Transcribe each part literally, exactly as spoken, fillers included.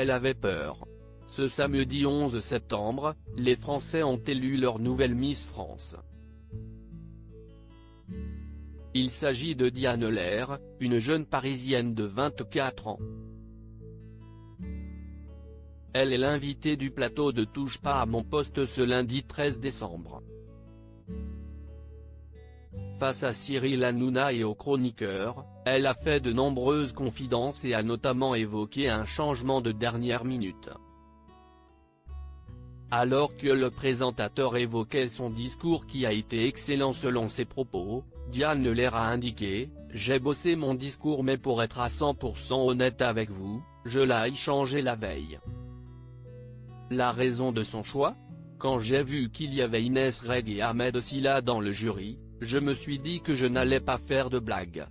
elle avait peur. Ce samedi onze septembre, les Français ont élu leur nouvelle Miss France. Il s'agit de Diane Lair, une jeune Parisienne de vingt-quatre ans. Elle est l'invitée du plateau de Touche pas à mon poste ce lundi treize décembre. Face à Cyril Hanouna et aux chroniqueurs, elle a fait de nombreuses confidences et a notamment évoqué un changement de dernière minute. Alors que le présentateur évoquait son discours qui a été excellent selon ses propos, Diane Lair a indiqué « J'ai bossé mon discours mais pour être à cent pour cent honnête avec vous, je l'ai changé la veille. » La raison de son choix? Quand j'ai vu qu'il y avait Inès Reg et Ahmed Silla dans le jury, je me suis dit que je n'allais pas faire de blagues.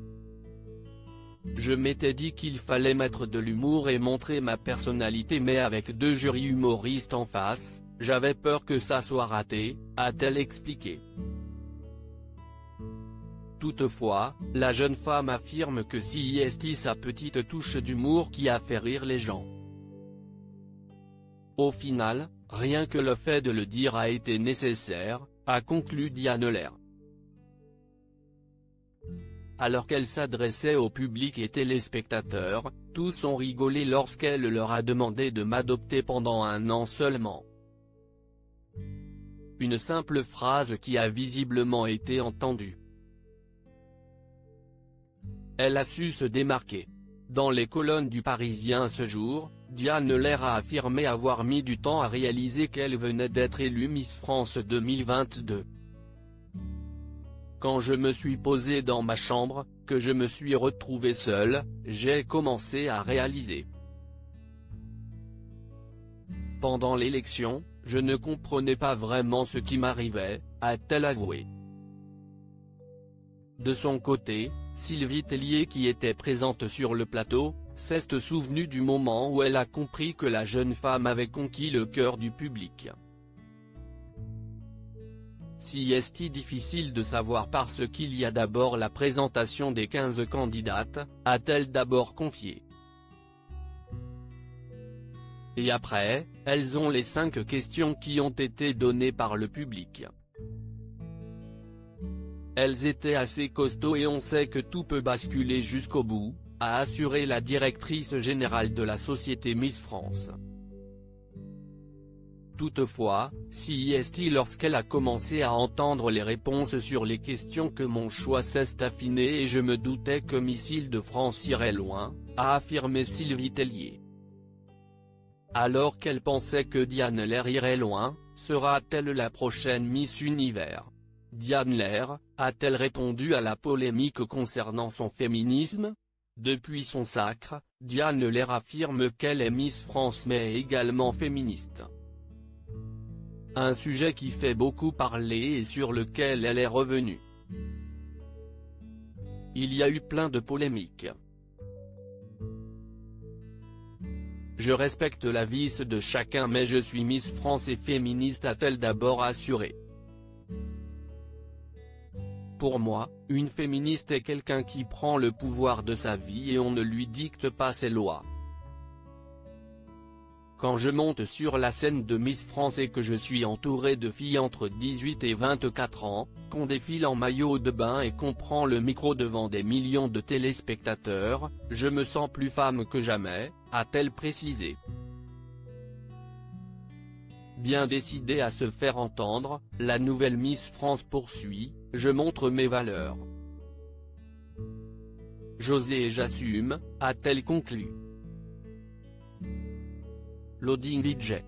Je m'étais dit qu'il fallait mettre de l'humour et montrer ma personnalité mais avec deux jurys humoristes en face, j'avais peur que ça soit raté, a-t-elle expliqué. Toutefois, la jeune femme affirme que c'est sa petite touche d'humour qui a fait rire les gens. Au final, rien que le fait de le dire a été nécessaire, a conclu Diane Lair. Alors qu'elle s'adressait au public et téléspectateurs, tous ont rigolé lorsqu'elle leur a demandé de m'adopter pendant un an seulement. Une simple phrase qui a visiblement été entendue. Elle a su se démarquer. Dans les colonnes du Parisien ce jour, Diane Lair a affirmé avoir mis du temps à réaliser qu'elle venait d'être élue Miss France deux mille vingt-deux. Quand je me suis posé dans ma chambre, que je me suis retrouvé seul, j'ai commencé à réaliser. Pendant l'élection, je ne comprenais pas vraiment ce qui m'arrivait, a-t-elle avoué. De son côté, Sylvie Tellier qui était présente sur le plateau, s'est souvenue du moment où elle a compris que la jeune femme avait conquis le cœur du public. Si est difficile de savoir parce qu'il y a d'abord la présentation des quinze candidates, a-t-elle d'abord confié. Et après, elles ont les cinq questions qui ont été données par le public. Elles étaient assez costauds et on sait que tout peut basculer jusqu'au bout, a assuré la directrice générale de la société Miss France. Toutefois, si est lorsqu'elle a commencé à entendre les réponses sur les questions que mon choix s'est affiné et je me doutais que Miss Île-de-France irait loin, a affirmé Sylvie Tellier. Alors qu'elle pensait que Diane Lair irait loin, sera-t-elle la prochaine Miss Univers? Diane Lair, a-t-elle répondu à la polémique concernant son féminisme? Depuis son sacre, Diane Lair affirme qu'elle est Miss France mais également féministe. Un sujet qui fait beaucoup parler et sur lequel elle est revenue. Il y a eu plein de polémiques. Je respecte la vie de chacun mais je suis Miss France et féministe a-t-elle d'abord assuré. Pour moi, une féministe est quelqu'un qui prend le pouvoir de sa vie et on ne lui dicte pas ses lois. Quand je monte sur la scène de Miss France et que je suis entouré de filles entre dix-huit et vingt-quatre ans, qu'on défile en maillot de bain et qu'on prend le micro devant des millions de téléspectateurs, je me sens plus femme que jamais, a-t-elle précisé. Bien décidée à se faire entendre, la nouvelle Miss France poursuit, je montre mes valeurs. J'osais et j'assume, a-t-elle conclu. Loading D J.